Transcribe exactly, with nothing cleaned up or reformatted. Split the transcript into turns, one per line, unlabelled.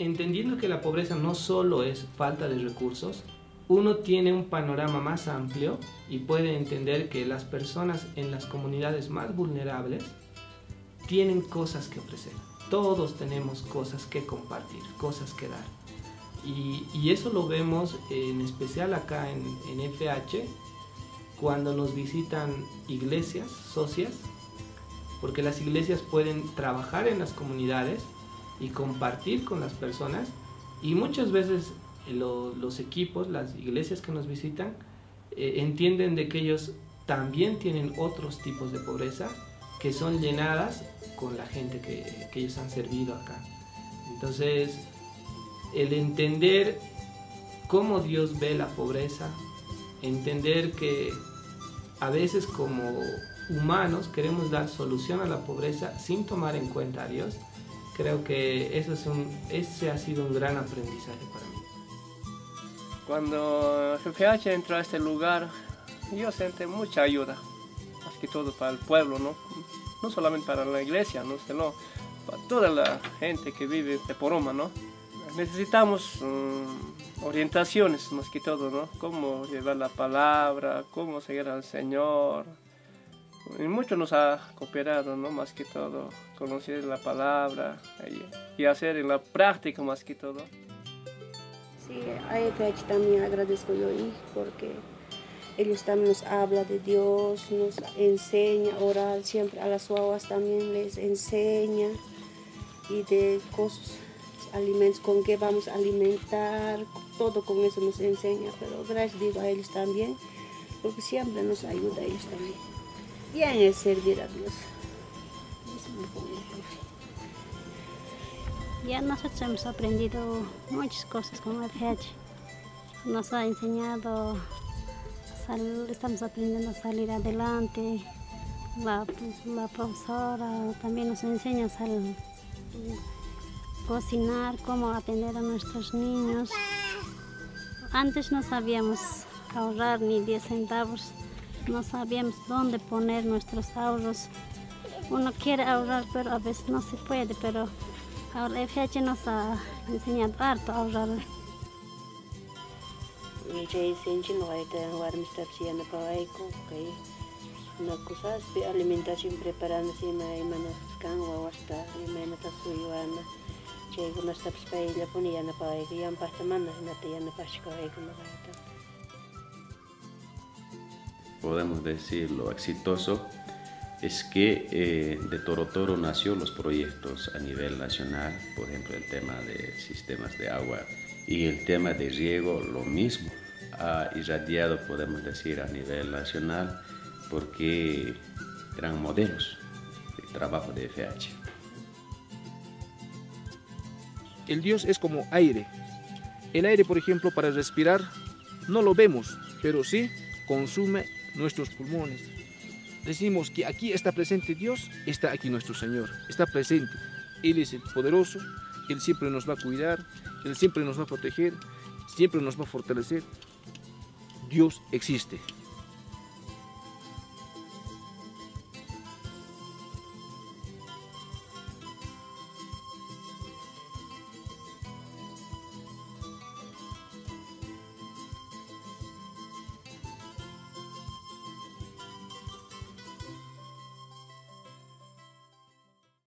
entendiendo que la pobreza no solo es falta de recursos, uno tiene un panorama más amplio y puede entender que las personas en las comunidades más vulnerables tienen cosas que ofrecer. Todos tenemos cosas que compartir, cosas que dar. Y, y eso lo vemos en especial acá en, en F H, cuando nos visitan iglesias socias, porque las iglesias pueden trabajar en las comunidades y compartir con las personas, y muchas veces lo, los equipos, las iglesias que nos visitan, eh, entienden de que ellos también tienen otros tipos de pobreza que son llenadas con la gente que, que ellos han servido acá. Entonces, el entender cómo Dios ve la pobreza, entender que a veces como humanos queremos dar solución a la pobreza sin tomar en cuenta a Dios, creo que eso es un, ese ha sido un gran aprendizaje para mí.
Cuando F H entró a este lugar, yo sentí mucha ayuda, más que todo para el pueblo, ¿no? No solamente para la iglesia, ¿no? Sino para toda la gente que vive de Poroma, ¿no? Necesitamos um, orientaciones más que todo, ¿no? Cómo llevar la palabra, cómo seguir al Señor. Y mucho nos ha cooperado, ¿no? Más que todo, conocer la palabra y, y hacer en la práctica más que todo.
Sí, a F H también agradezco yo ir porque ellos también nos hablan de Dios, nos enseña a orar, siempre a las guaguas también les enseña y de cosas, alimentos, con qué vamos a alimentar, todo con eso nos enseña, pero gracias digo a ellos también, porque siempre nos ayuda a ellos también. Bien es servir a Dios.
Ya nosotros hemos aprendido muchas cosas con F H. Nos ha enseñado, estamos aprendiendo a salir adelante. La, la profesora también nos enseña a salir, cocinar, cómo atender a nuestros niños. Antes no sabíamos ahorrar ni diez centavos, no sabíamos dónde poner nuestros ahorros. Uno quiere ahorrar, pero a veces no se puede, pero ahora F H nos ha enseñado harto a ahorrar.
Una cosa es alimentación preparando si me imana canwa hasta imana tasuyana che una steps paella ponía na paella que yan pasta mana na te yan pasco ay como
Podemos decir lo exitoso es que eh, de Toro Toro nació los proyectos a nivel nacional, por ejemplo el tema de sistemas de agua y el tema de riego, lo mismo ha irradiado, podemos decir, a nivel nacional, porque eran modelos de trabajo de F H.
El Dios es como aire. El aire, por ejemplo, para respirar, no lo vemos, pero sí consume nuestros pulmones. Decimos que aquí está presente Dios, está aquí nuestro Señor, está presente. Él es el poderoso, Él siempre nos va a cuidar, Él siempre nos va a proteger, siempre nos va a fortalecer. Dios existe.